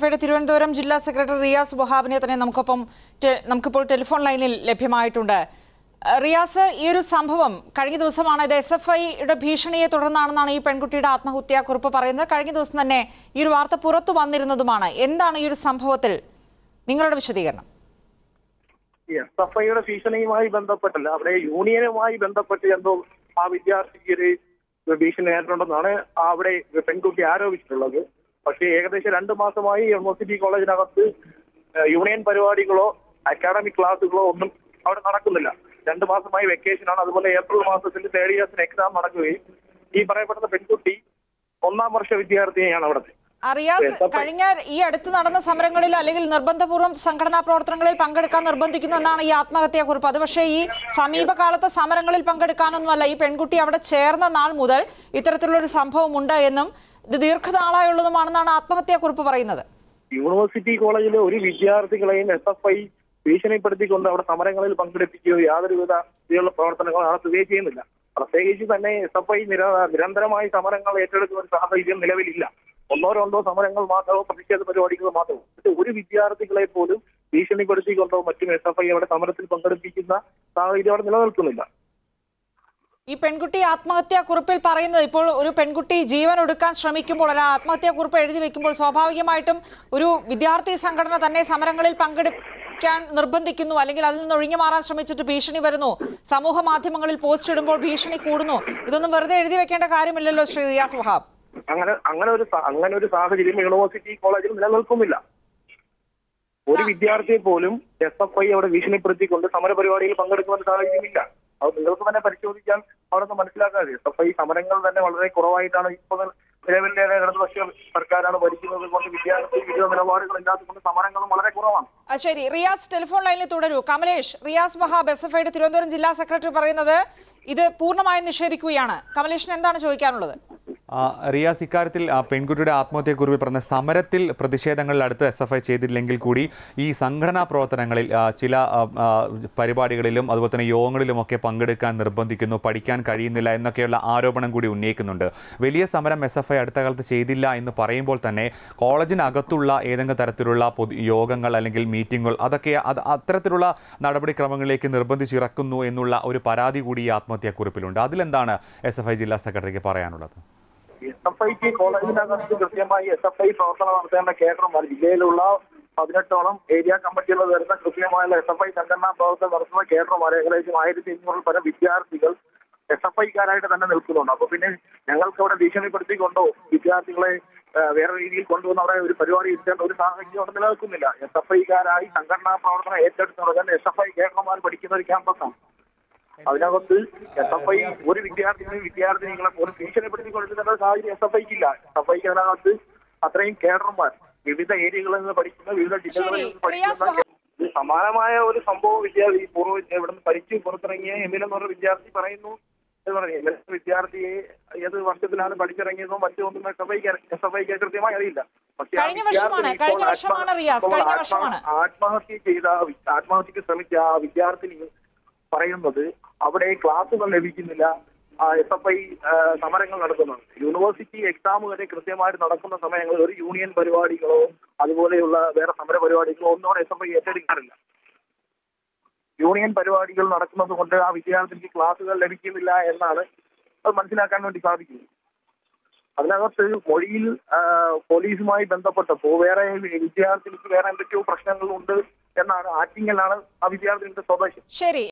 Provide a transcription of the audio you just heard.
തിരുവനന്തപുരം ജില്ലാ സെക്രട്ടറി റിയാസ് വഹാബിനെ തന്നെ നമുക്കിപ്പോൾ ടെലിഫോൺ ലൈനിൽ ലഭ്യമായിട്ടുണ്ട്. റിയാസ്, ഈ ഒരു സംഭവം കഴിഞ്ഞ ദിവസമാണ്. ഇത് SFIയുടെ ഭീഷണിയെ തുടർന്നാണെന്നാണ് ഈ പെൺകുട്ടിയുടെ ആത്മഹത്യാക്കുറിപ്പ് പറയുന്നത്. കഴിഞ്ഞ ദിവസം തന്നെ ഈ ഒരു വാർത്ത പുറത്തു വന്നിരുന്നതുമാണ്. എന്താണ് ഈ ഒരു സംഭവത്തിൽ നിങ്ങളുടെ വിശദീകരണം? SFIയുടെ ഭീഷണിയുമായി ബന്ധപ്പെട്ടല്ല, അവിടെ യൂണിയനുമായി ബന്ധപ്പെട്ട് എന്തോ ആ വിദ്യാർത്ഥിക്ക് ഒരു ഭീഷണി നേരിട്ടുണ്ടെന്നാണ് അവിടെ പെൺകുട്ടി ആരോപിച്ചിട്ടുള്ളത്. പക്ഷേ ഏകദേശം 2 മാസമായി യൂണിവേഴ്സിറ്റി കോളേജിനകത്ത് യൂണിയൻ പരിപാടികളോ അക്കാഡമിക് ക്ലാസ്സുകളോ ഒന്നും അവിടെ നടക്കുന്നില്ല. 2 മാസമായി വെക്കേഷനാണ്. അതുപോലെ ഏപ്രിൽ മാസത്തിൽ തേർഡ് ഇയേഴ്സിന് എക്സാം നടക്കുകയും ഈ പറയപ്പെടുന്ന പെൺകുട്ടി 1ാം വർഷ വിദ്യാർത്ഥിനിയാണ് അവിടുത്തെ. റിയാസ്, കഴിഞ്ഞ ഈ അടുത്ത് നടന്ന സമരങ്ങളിൽ അല്ലെങ്കിൽ നിർബന്ധപൂർവ്വം സംഘടനാ പ്രവർത്തനങ്ങളിൽ പങ്കെടുക്കാൻ നിർബന്ധിക്കുന്നു എന്നാണ് ഈ ആത്മഹത്യാക്കുറിപ്പ്. അത് പക്ഷേ ഈ സമീപകാലത്തെ സമരങ്ങളിൽ പങ്കെടുക്കാനൊന്നുമല്ല. ഈ പെൺകുട്ടി അവിടെ ചേർന്ന നാൾ മുതൽ ഇത്തരത്തിലുള്ളൊരു സംഭവം ഉണ്ട് എന്നും ഇത് ദീർഘനാളായുള്ളതുമാണെന്നാണ് ആത്മഹത്യാക്കുറിപ്പ് പറയുന്നത്. യൂണിവേഴ്സിറ്റി കോളേജിലെ ഒരു വിദ്യാർത്ഥികളെയും SFI ഭീഷണിപ്പെടുത്തിക്കൊണ്ട് അവിടെ സമരങ്ങളിൽ പങ്കെടുപ്പിക്കുകയോ യാതൊരുവിധ പ്രവർത്തനങ്ങൾ നടത്തുകയോ ചെയ്യുന്നില്ല. പ്രത്യേകിച്ച് തന്നെ SFI നിരന്തരമായി സമരങ്ങൾ ഏറ്റെടുക്കുന്ന ഒരു സാഹചര്യം നിലവിലില്ല. 1-2 സമരങ്ങൾ മാത്രമോ പ്രതിഷേധ പരിപാടികൾ മാത്രമോ. ഒരു വിദ്യാർത്ഥികളെ പോലും ഭീഷണിപ്പെടുത്തിക്കൊണ്ടോ മറ്റും SFI അവിടെ സമരത്തിൽ പങ്കെടുപ്പിക്കുന്ന സാഹചര്യം അവിടെ നിലനിൽക്കുന്നില്ല. ഈ പെൺകുട്ടി ആത്മഹത്യാക്കുറിപ്പിൽ പറയുന്നത്, ഇപ്പോൾ ഒരു പെൺകുട്ടി ജീവൻ ഒടുക്കാൻ ശ്രമിക്കുമ്പോൾ ഒരു ആത്മഹത്യാക്കുറിപ്പ് എഴുതി വെക്കുമ്പോൾ സ്വാഭാവികമായിട്ടും ഒരു വിദ്യാർത്ഥി സംഘടന തന്നെ സമരങ്ങളിൽ പങ്കെടുക്കാൻ നിർബന്ധിക്കുന്നു, അല്ലെങ്കിൽ അതിൽ നിന്ന് ഒഴിഞ്ഞു മാറാൻ ശ്രമിച്ചിട്ട് ഭീഷണി വരുന്നു, സമൂഹ മാധ്യമങ്ങളിൽ പോസ്റ്റ് ഇടുമ്പോൾ ഭീഷണി കൂടുന്നു. ഇതൊന്നും വെറുതെ എഴുതി വെക്കേണ്ട കാര്യമില്ലല്ലോ ശ്രീ റിയാസ് വഹാബ്. അങ്ങനെ ഒരു സാഹചര്യം യൂണിവേഴ്സിറ്റി കോളേജിൽ നിലനിൽക്കുന്നില്ല. ഒരു വിദ്യാർത്ഥിയെ പോലും SFI അവിടെ ഭീഷണിപ്പെടുത്തിക്കൊണ്ട് സമരപരിപാടിയിൽ പങ്കെടുക്കുന്ന സാഹചര്യമില്ല. അത് നിങ്ങൾക്ക് തന്നെ പരിശോധിക്കാൻ അവിടെ നിന്ന് മനസ്സിലാക്കാതെ SFI സമരങ്ങൾ തന്നെ വളരെ കുറവായിട്ടാണ് ഇപ്പോൾ നിലവിലെ ഇടതുപക്ഷ സർക്കാരാണ് ഭരിക്കുന്നത് കൊണ്ട് വിദ്യാർത്ഥി വിരുദ്ധ നിലപാടുകൾ ഇല്ലാത്തതുകൊണ്ട് സമരങ്ങളും വളരെ കുറവാണ്. ശരി, റിയാസ് ടെലിഫോൺ ലൈനിൽ തുടരൂ. കമലേഷ്, റിയാസ് വഹാബ് SFIയുടെ തിരുവനന്തപുരം ജില്ലാ സെക്രട്ടറി പറയുന്നത് ഇത് പൂർണ്ണമായും നിഷേധിക്കുകയാണ്. കമലേഷിന് എന്താണ് ചോദിക്കാനുള്ളത്? റിയാസ്, ഇക്കാര്യത്തിൽ പെൺകുട്ടിയുടെ ആത്മഹത്യക്കുറിപ്പിൽ പറഞ്ഞ സമരത്തിൽ പ്രതിഷേധങ്ങളിൽ അടുത്ത് SFI ചെയ്തില്ലെങ്കിൽ കൂടി ഈ സംഘടനാ പ്രവർത്തനങ്ങളിൽ ചില പരിപാടികളിലും അതുപോലെ തന്നെ യോഗങ്ങളിലുമൊക്കെ പങ്കെടുക്കാൻ നിർബന്ധിക്കുന്നു, പഠിക്കാൻ കഴിയുന്നില്ല എന്നൊക്കെയുള്ള ആരോപണം കൂടി ഉന്നയിക്കുന്നുണ്ട്. വലിയ സമരം SFI അടുത്ത കാലത്ത് ചെയ്തില്ല എന്ന് പറയുമ്പോൾ തന്നെ കോളേജിനകത്തുള്ള ഏതെങ്കിലും തരത്തിലുള്ള യോഗങ്ങൾ അല്ലെങ്കിൽ മീറ്റിങ്ങുകൾ അതൊക്കെ അത്തരത്തിലുള്ള നടപടിക്രമങ്ങളിലേക്ക് നിർബന്ധിച്ചിറക്കുന്നു എന്നുള്ള ഒരു പരാതി കൂടി ഈ ആത്മഹത്യാക്കുറിപ്പിലുണ്ട്. അതിലെന്താണ് SFI ജില്ലാ സെക്രട്ടറിക്ക് പറയാനുള്ളത്? SFIക്ക് കോളേജിനകത്ത് കൃത്യമായി SFI പ്രവർത്തനം നടത്തേണ്ട കേഡർമാർ, ജില്ലയിലുള്ള 18ഓളം ഏരിയ കമ്മിറ്റികൾ വരുന്ന കൃത്യമായുള്ള SFI സംഘടനാ പ്രവർത്തനം നടത്തുന്ന കേഡർമാർ ഏകദേശം 1500 പരം വിദ്യാർത്ഥികൾ SFIക്കാരായിട്ട് തന്നെ നിൽക്കുന്നുണ്ട്. അപ്പൊ പിന്നെ ഞങ്ങൾക്ക് അവിടെ ഭീഷണിപ്പെടുത്തിക്കൊണ്ടോ വിദ്യാർത്ഥികളെ വേറെ രീതിയിൽ കൊണ്ടുവന്ന് അവിടെ ഒരു പരിപാടി ഇരുത്തേണ്ട ഒരു സാഹചര്യം അവിടെ നിലനിൽക്കുന്നില്ല. SFIക്കാരായി സംഘടനാ പ്രവർത്തനം ഏറ്റെടുത്ത് നടക്കാൻ SFI കേഡർമാർ പഠിക്കുന്ന ഒരു ക്യാമ്പസാണ്. അതിനകത്ത് SFI ഒരു വിദ്യാർത്ഥിനികളെ പോലും ഭീഷണിപ്പെടുത്തിക്കൊണ്ടിരുന്ന സാഹചര്യം SFIക്കില്ല. SFIക്ക് അതിനകത്ത് അത്രയും കേഡർമാർ വിവിധ ഏരിയകളിൽ നിന്ന് പഠിക്കുന്ന വിവിധ ജില്ലകളിൽ നിന്ന് പഠിക്കുന്ന സമാനമായ ഒരു സംഭവം ഇവിടെ നിന്ന് പഠിച്ച് പുറത്തിറങ്ങിയ എമിൽ എന്ന് പറഞ്ഞ വിദ്യാർത്ഥി പറയുന്നു എന്ന് പറഞ്ഞു. വിദ്യാർത്ഥിയെ ഏത് വർഷത്തിലാണ് പഠിച്ചിറങ്ങിയതോ മറ്റോ ഒന്നും SFIക്ക് കൃത്യമായി അറിയില്ല. പക്ഷെ ആത്മഹത്യക്ക് ശ്രമിച്ച ആ വിദ്യാർത്ഥിനി പറയുന്നത് അവിടെ ക്ലാസുകൾ ലഭിക്കുന്നില്ല, SFI സമരങ്ങൾ നടത്തുന്നുണ്ട്. യൂണിവേഴ്സിറ്റി എക്സാം വരെ കൃത്യമായിട്ട് നടക്കുന്ന സമയങ്ങളിൽ ഒരു യൂണിയൻ പരിപാടികളോ അതുപോലെയുള്ള വേറെ സമര പരിപാടികളോ ഒന്നും SFI ഏറ്റെടുക്കാറില്ല. യൂണിയൻ പരിപാടികൾ നടക്കുന്നത് കൊണ്ട് ആ വിദ്യാർത്ഥിക്ക് ക്ലാസുകൾ ലഭിക്കുന്നില്ല എന്നാണ് അത് മനസ്സിലാക്കാൻ വേണ്ടി സാധിക്കുന്നത്. അതിനകത്ത് മൊഴിയിൽ പോലീസുമായി ബന്ധപ്പെട്ടപ്പോൾ വേറെ വിദ്യാർത്ഥിക്ക് വേറെ എന്തൊക്കെയോ പ്രശ്നങ്ങളുണ്ട് എന്നാണ്, ആറ്റിങ്ങലാണ് ആ വിദ്യാർത്ഥിയുടെ സ്വദേശം. ശരി.